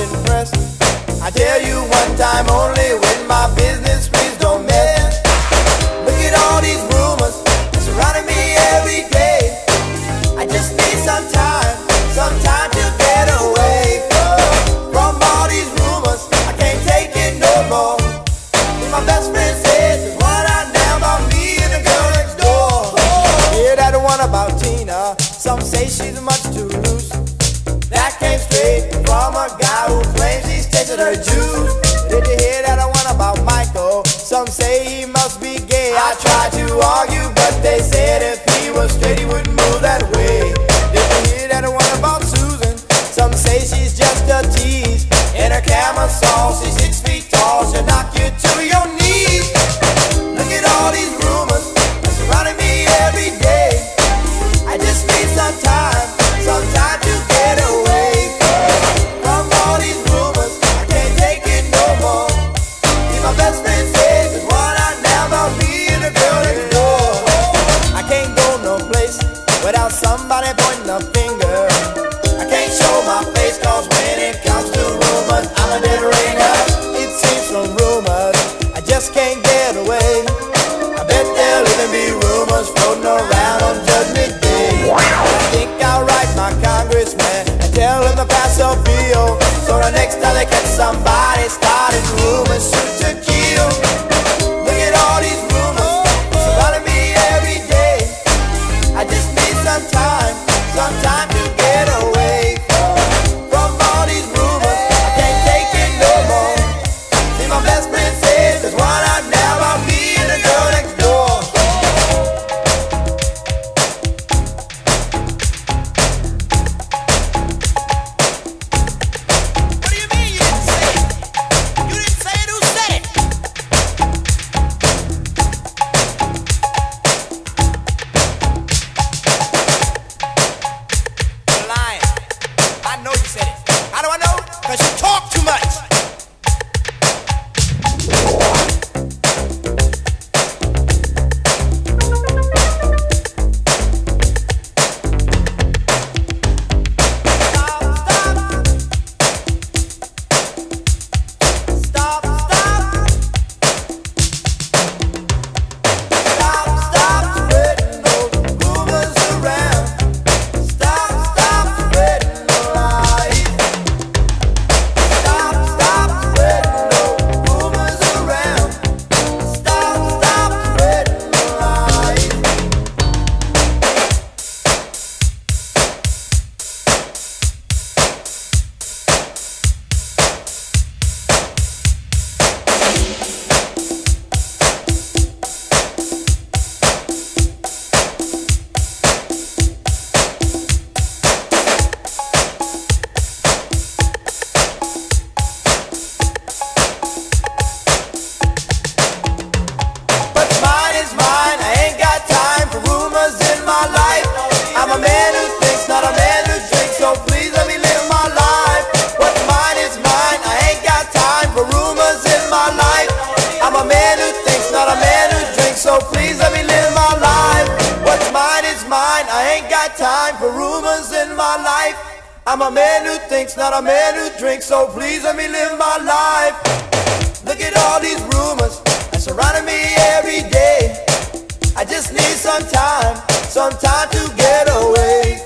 impressed. I tell you one time only, when my business please don't mess. Look at all these rumors surrounding me every day. I just need some time to get away from all these rumors. I can't take it no more. My best friend says there's one I know about me and the girl next door. Hear that one about Tina? Some say she's much too loose. That came straight from a guy who claims he's tasted her juice. Did you hear that one about Michael? Some say he must be gay. I tried to argue, but they said if he was straight, he wouldn't move that way. Did you hear that one about Susan? Some say she's just a tease. In her camisole, she's 6 feet tall. She'll knock you to your knees. Look at all these rumors surrounding me every day. I just need some time to get away from all these rumors. I can't take it no more. See, my best friend says there's one I know about me and the girl next door. I can't go no place without somebody pointing a finger. I can't show my face, cause when it comes to rumors, I'm a dead ringer. It seems from rumors I just can't get away. I bet there'll even be rumors floating around on Judgment Day. I think I'll write my congressman and tell him to pass a bill, so the next time they catch somebody starting rumors, shoot to kill. Look at all these rumors surrounding me every day. I just need some time to get away from all these rumors. I can't take it no more. See, my best friend says there's one I know about me and the girl next door. What do you mean you didn't say it? You didn't say it, who said it? You're lying. I know you said it. How do I know? Because you talk too much. Time for rumors in my life. I'm a man who thinks, not a man who drinks, so please let me live my life. Look at all these rumors surrounding me every day. I just need some time to get away